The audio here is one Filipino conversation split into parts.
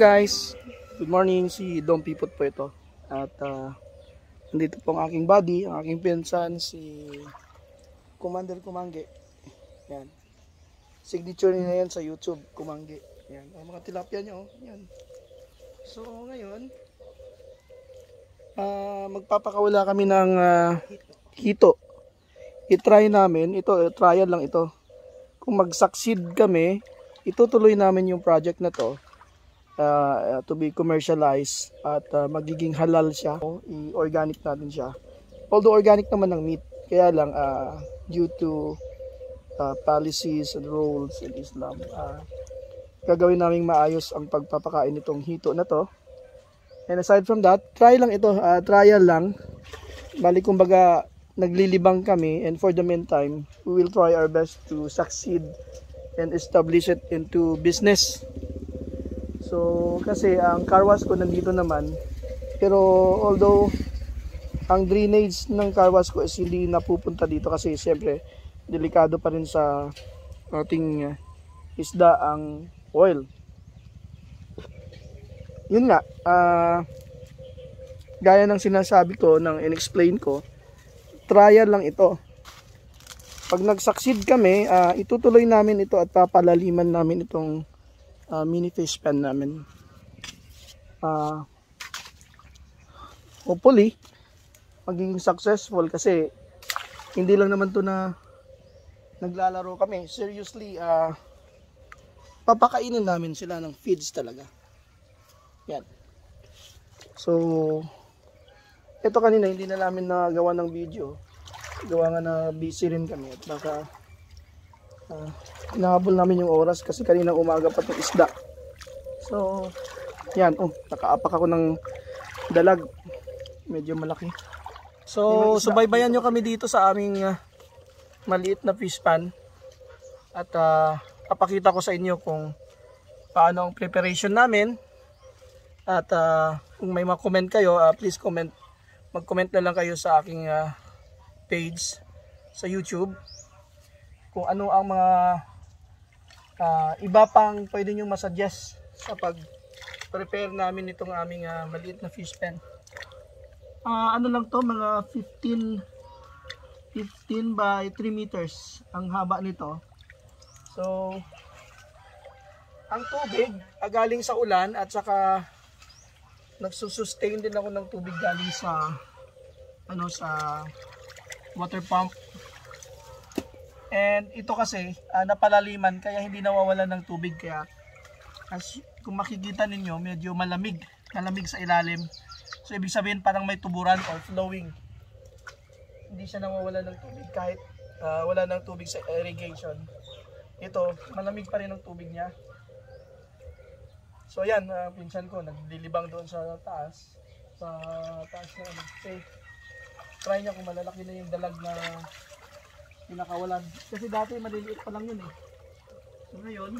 guys, good morning. Si JUAN Pepot po ito. At nandito po ang aking buddy, ang aking pinsan, si Commander Kumangge. Yan. Signature niya yan sa YouTube, Kumangge. Yan. Ang mga tilapia niya, oh. Yan. So ngayon, magpapakawala kami ng hito. I-try namin, ito, trial lang ito. Kung mag-succeed kami, itutuloy namin yung project na to to be commercialized at magiging halal siya. I-organic natin siya. Although organic naman ng meat, kaya lang due to policies and rules in Islam, gagawin namin maayos ang pagpapakain nitong hito na to. And aside from that, try lang ito, trial lang. Bali kumbaga naglilibang kami, and for the meantime, we will try our best to succeed and establish it into business. So kasi ang car wash ko nandito naman, pero although ang drainage ng car wash ko is hindi napupunta dito kasi siyempre delikado pa rin sa ating isda ang oil. Yun nga, gaya ng sinasabi ko, ng in-explain ko, trial lang ito. Pag nag-succeed kami, itutuloy namin ito at papalaliman namin itong mini fish pan namin. Hopefully magiging successful kasi hindi lang naman to na naglalaro kami. Seriously, papakainin namin sila ng feeds talaga. Yan. So ito kanina hindi na namin nagawa ng video. Gawa nga na busy rin kami at baka hinahabol namin yung oras kasi kanina umaga pa itong isda. So yan, nakaapak ako ng dalag, medyo malaki. So subaybayan nyo kami dito sa aming maliit na fish pan at papakita ko sa inyo kung paano ang preparation namin. At kung may mga-comment kayo, please comment. Mag-comment na lang kayo sa aking page sa YouTube kung ano ang mga iba pang pwede nyo masuggest sa pag-prepare namin itong aming maliit na fish pen. Ano lang to, mga 15 by 3 meters ang haba nito. So ang tubig galing sa ulan at saka nagsusustain din ako ng tubig galing sa sa water pump. And ito kasi napalaliman kaya hindi nawawalan ng tubig, kaya kung makikita ninyo medyo malamig sa ilalim. So ibig sabihin parang may tuburan or flowing. Hindi siya nawawalan ng tubig kahit wala ng tubig sa irrigation. Ito malamig pa rin ang tubig niya. So ayan, pinsan ko naglilibang doon sa taas. Sa taas na say, try niya kung malalaki na yung dalag na pinakawalan. Kasi dati maliliit pa lang yun eh. So ngayon,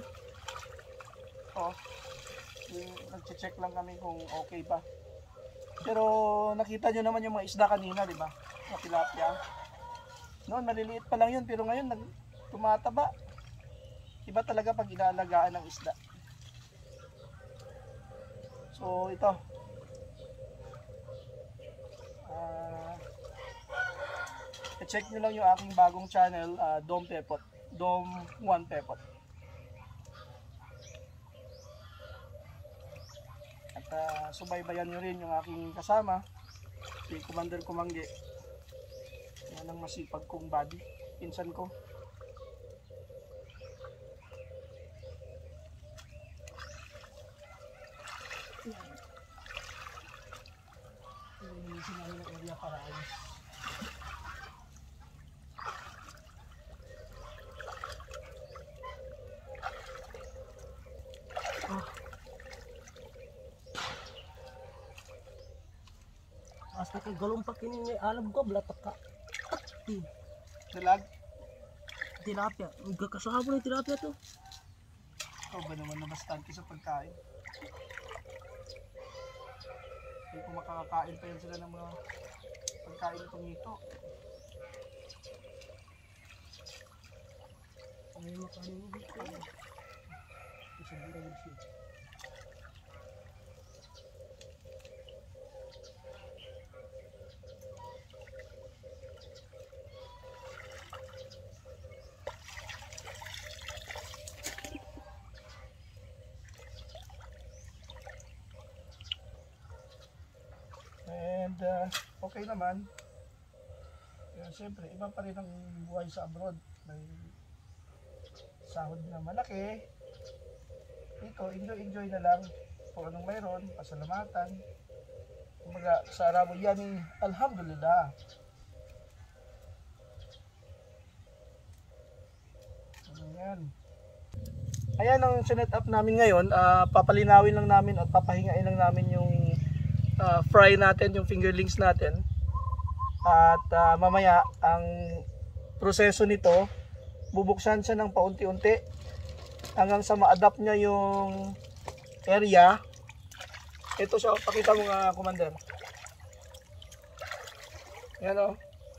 nag-check lang kami kung okay pa. Pero nakita nyo naman yung mga isda kanina, di ba? Mga tilapia. Noon maliliit pa lang yun, pero ngayon tumataba. Iba talaga pag inaalagaan ng isda. So ito, check nyo lang yung aking bagong channel, JUAN Pepot, JUAN Pepot. At subaybayan nyo rin yung aking kasama, si Commander Kumangge. Yan ang masipag kong buddy, pinsan ko. Linisin namin ang area para ayos. Hasta kay galong pa kini alam ko blatak ka. Dalag? Tilapia, magkakasahabo ng tilapia to. Ba naman na bastante sa pagkain. Hindi ko makakakain pa yan sila ng mga pagkain itong hito. Ay, makanin dito. Isa okay naman. Kaya siyempre, iba pa rin ang buhay sa abroad. May sahod na malaki. Ito, enjoy na lang. Kung anong mayroon, pasalamatan. Kumbaga, sa Arabo, yani, alhamdulillah. Ayan. Ayan ang sinet up namin ngayon. Papalinawin lang namin at papahingain lang namin yung fry natin, yung fingerlings natin. At mamaya, ang proseso nito, bubuksan siya ng paunti-unti hanggang sa ma-adapt niya yung area. Ito siya, pakita mo nga, Commander. Yan o.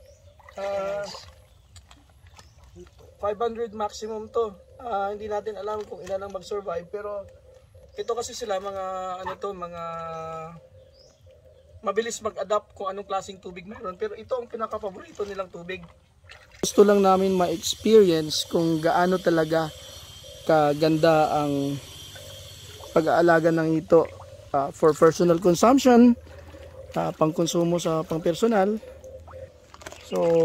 500 maximum to. Hindi natin alam kung ilan ang mag-survive, pero ito kasi sila mga mga mabilis mag-adapt kung anong klaseng tubig meron, pero ito ang pinaka-paborito nilang tubig. Gusto lang namin ma-experience kung gaano talaga kaganda ang pag-aalaga ng hito for personal consumption, pang-konsumo sa pang-personal. So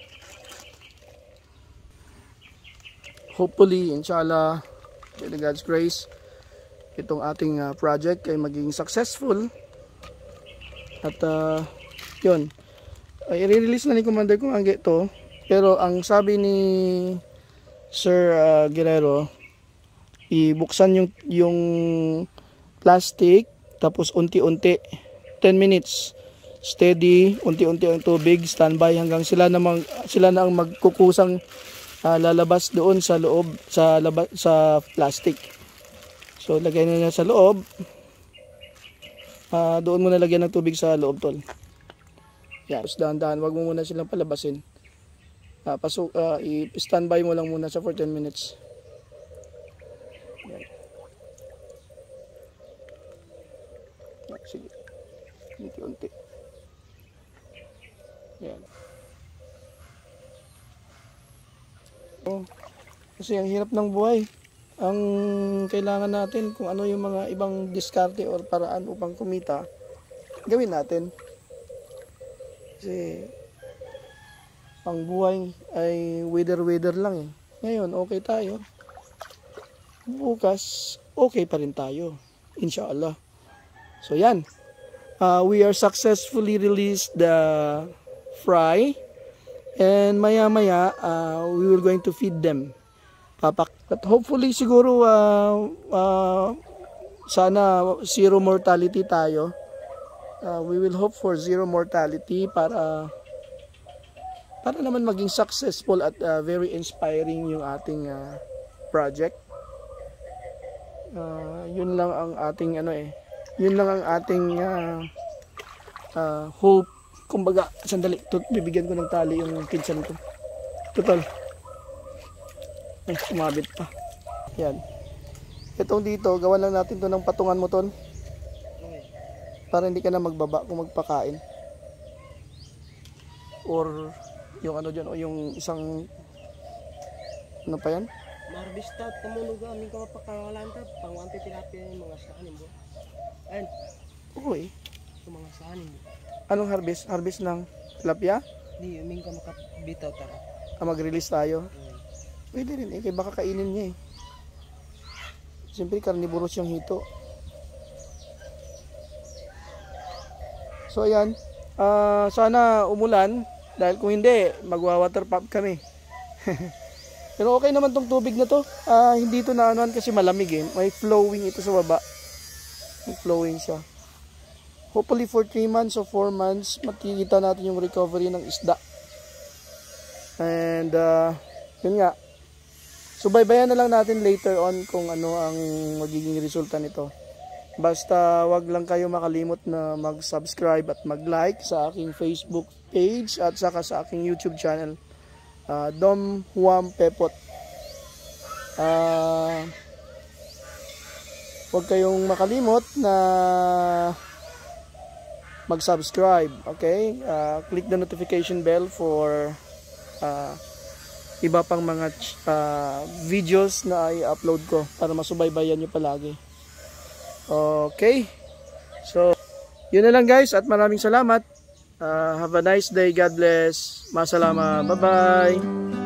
hopefully, inshallah, with God's grace, itong ating project ay maging successful. At yun, i-release na ni Commander kung ang ito. Pero ang sabi ni Sir Guerrero, ibuksan yung plastic, tapos unti-unti, 10 minutes, steady, unti-unti ang tubig, standby hanggang sila na ang magkukusang lalabas doon sa loob sa plastic. So lagay na niya sa loob. Doon muna lagyan ng tubig sa loob, tol. Yan, dahan-dahan, wag mo muna silang palabasin. I-standby mo lang muna sa for 10 minutes. Yan. Sige. Unti-unti. Yan. Kasi ang hirap ng buhay. Ang kailangan natin kung ano yung mga ibang diskarte or paraan upang kumita, gawin natin. Kasi ang buhay ay weather lang eh. Ngayon okay tayo, bukas okay pa rin tayo, inshallah. So yan, we are successfully released the fry. And maya we will going to feed them. But hopefully siguro sana zero mortality tayo. We will hope for zero mortality para naman maging successful at very inspiring yung ating project. Yun lang ang ating yun lang ang ating hope. Kumbaga, sandali, bibigyan ko ng tali yung pinsan ko. Total. Ay, sumabit pa. Yan. Itong dito, gawan lang natin to ng patungan mo, ton. Para hindi ka na magbaba kung magpakain. Or, yung dyan, o yung isang, ano pa yan? Marbista, tumunog amin ka mapakakalantap. Pangwante tilapia yung mga saanin mo. Ayun. Oo eh. Yung mga saanin mo. Anong harvest? Harvest ng tilapia? Hindi, uming ka makabitaw tara. Mag-release tayo? Pwede rin eh, kaya baka kainin niya eh. Siyempre carnivorous yung hito. So ayan, sana umulan. Dahil kung hindi, magwa-water pump kami. Pero okay naman tong tubig na to. Hindi to na anuan kasi malamig eh. May flowing ito sa baba. May flowing siya. Hopefully for 3 months or 4 months, makikita natin yung recovery ng isda. And, yun nga. Subaybayan na lang natin later on kung ano ang magiging resulta nito. Basta wag lang kayo makalimot na mag-subscribe at mag-like sa aking Facebook page at saka sa aking YouTube channel. JUAN Pepot. Huwag kayong makalimot na mag-subscribe, okay? Click the notification bell for iba pang mga videos na i-upload ko para masubaybayan nyo palagi. Okay? So, yun na lang guys at maraming salamat. Have a nice day. God bless. Masalama. Bye-bye.